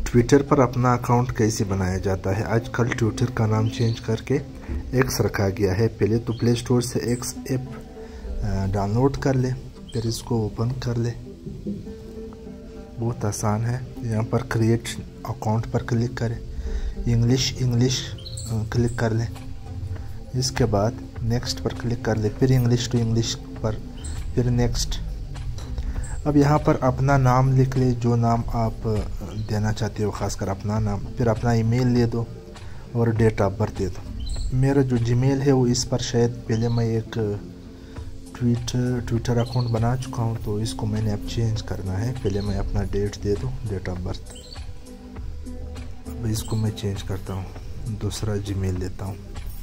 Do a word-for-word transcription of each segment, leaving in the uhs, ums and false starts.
Twitter पर अपना account कैसे बनाया जाता है। आजकल ट्विटर का नाम चेंज करके एक्स रखा गया है। पहले तो प्ले स्टोर से एक्स ऐप डाउनलोड कर ले, फिर इसको ओपन कर ले। बहुत आसान है। यहाँ पर क्रिएट अकाउंट पर क्लिक करें, इंग्लिश इंग्लिश क्लिक कर लें। इसके बाद नेक्स्ट पर क्लिक कर ले, फिर इंग्लिश टू इंग्लिश पर, फिर नेक्स्ट। अब यहाँ पर अपना नाम लिख ले, जो नाम आप देना चाहते हो, खासकर अपना नाम। फिर अपना ईमेल ले दो और डेट ऑफ बर्थ दे दो। मेरा जो जीमेल है वो इस पर शायद पहले मैं एक ट्विटर ट्विटर अकाउंट बना चुका हूँ, तो इसको मैंने अब चेंज करना है। पहले मैं अपना डेट दे दूँ, डेट ऑफ बर्थ। अब इसको मैं चेंज करता हूँ, दूसरा जीमेल लेता हूँ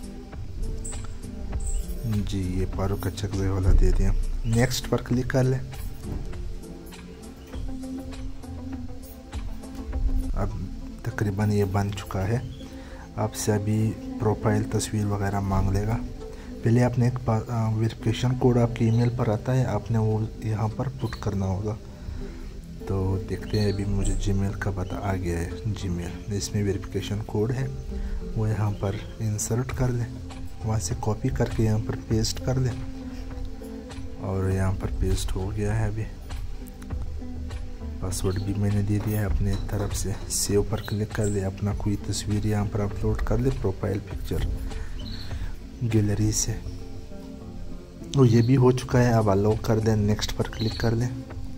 जी। ये फारूक चकजे वाला दे दिया। नेक्स्ट पर क्लिक कर लें। अब तकरीबन ये बन चुका है। आपसे अभी प्रोफाइल तस्वीर वगैरह मांग लेगा। पहले आपने एक वेरिफिकेशन कोड आपके ईमेल पर आता है, आपने वो यहाँ पर पुट करना होगा। तो देखते हैं, अभी मुझे जीमेल का पता आ गया है। जीमेल इसमें वेरिफिकेशन कोड है, वो यहाँ पर इंसर्ट कर लें। वहाँ से कॉपी करके यहाँ पर पेस्ट कर लें, और यहाँ पर पेस्ट हो गया है। अभी पासवर्ड भी मैंने दे दिया है अपने तरफ से। सेव पर क्लिक कर ले, अपना कोई तस्वीर यहाँ पर अपलोड कर ले, प्रोफाइल पिक्चर गैलरी से। तो ये भी हो चुका है। अब अलाउ कर दें, नेक्स्ट पर क्लिक कर लें।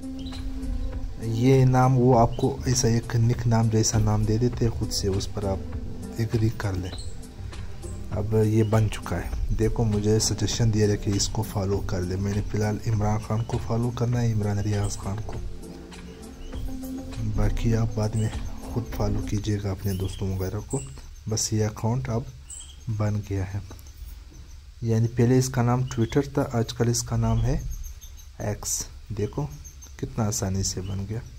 ये नाम वो आपको ऐसा एक निक नाम जैसा नाम दे देते हैं खुद से, उस पर आप एग्री कर लें। अब ये बन चुका है। देखो, मुझे सजेशन दिया है कि इसको फॉलो कर ले। मैंने फ़िलहाल इमरान खान को फॉलो करना है, इमरान रियाज खान को। बाकी आप बाद में खुद फॉलो कीजिएगा अपने दोस्तों वगैरह को। बस ये अकाउंट अब बन गया है। यानी पहले इसका नाम ट्विटर था, आजकल इसका नाम है एक्स। देखो कितना आसानी से बन गया।